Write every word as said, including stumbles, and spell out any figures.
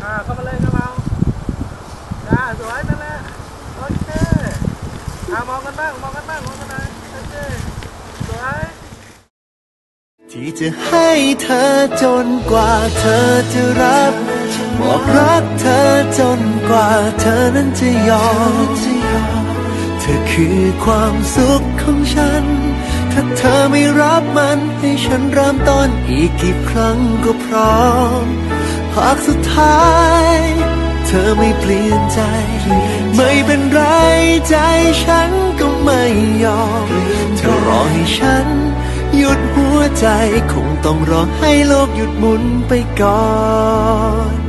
อ่าเข้ามาเลยเข้ามาจ้าสวยนั่นแหละโอเคอ่ามองกันบ้างมองกันบ้างมองกันหน่อยโอเคสวยที่จะให้เธอจนกว่าเธอจะรับบอกรักเธอจนกว่าเธอนั้นจะยอมเธอคือความสุขของฉันถ้าเธอไม่รับมันให้ฉันเริ่มต้นอีกกี่ครั้งก็พร้อมหากสุดท้ายเธอไม่เปลี่ยนใจไม่เป็นไรใจฉันก็ไม่ยอมเธอรอให้ฉันหยุดหัวใจคงต้องรอให้โลกหยุดหมุนไปก่อน